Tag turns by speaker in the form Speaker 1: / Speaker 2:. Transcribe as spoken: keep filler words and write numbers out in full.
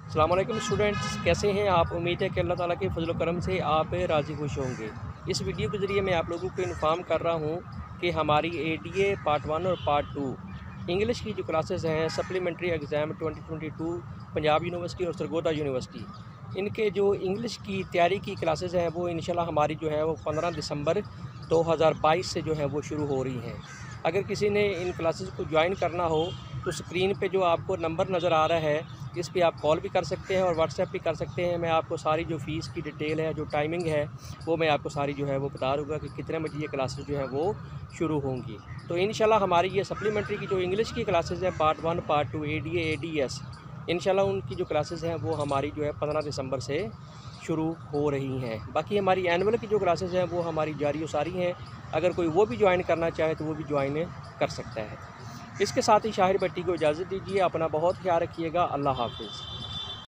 Speaker 1: अस्सलाम वालेकुम स्टूडेंट्स, कैसे हैं आप। उम्मीद है कि अल्लाह ताला के फजल करम से आप राज़ी खुश होंगे। इस वीडियो के ज़रिए मैं आप लोगों को इन्फॉर्म कर रहा हूँ कि हमारी A D A part one और पार्ट टू इंग्लिश की जो क्लासेस हैं supplementary exam twenty twenty two Punjab university और सरगोदा यूनिवर्सिटी, इनके जो इंग्लिश की तैयारी की क्लासेस हैं वो इंशाल्लाह हमारी जो है वो पंद्रह दिसंबर दो हज़ार बाईस से जो है वो शुरू हो रही हैं। अगर किसी ने इन क्लासेस को ज्वाइन करना हो तो स्क्रीन पे जो आपको नंबर नज़र आ रहा है इस पे आप कॉल भी कर सकते हैं और व्हाट्सएप भी कर सकते हैं। मैं आपको सारी जो फ़ीस की डिटेल है, जो टाइमिंग है, वो मैं आपको सारी जो है वो बता दूँगा कि कितने बजे ये क्लासेस जो हैं वो शुरू होंगी। तो इंशाल्लाह हमारी ये सप्लीमेंट्री की जो इंग्लिश की क्लासेस हैं part one part two A D A A D S, इंशाल्लाह उनकी जो क्लासेस हैं वो हमारी जो है पंद्रह दिसंबर से शुरू हो रही हैं। बाकी हमारी एनुअल की जो क्लासेस हैं वो हमारी जारी व सारी हैं। अगर कोई वो भी ज्वाइन करना चाहे तो वो भी ज्वाइन कर सकता है। इसके साथ ही शाहिर भट्टी को इजाज़त दीजिए। अपना बहुत ख्याल रखिएगा। अल्लाह हाफ़िज़।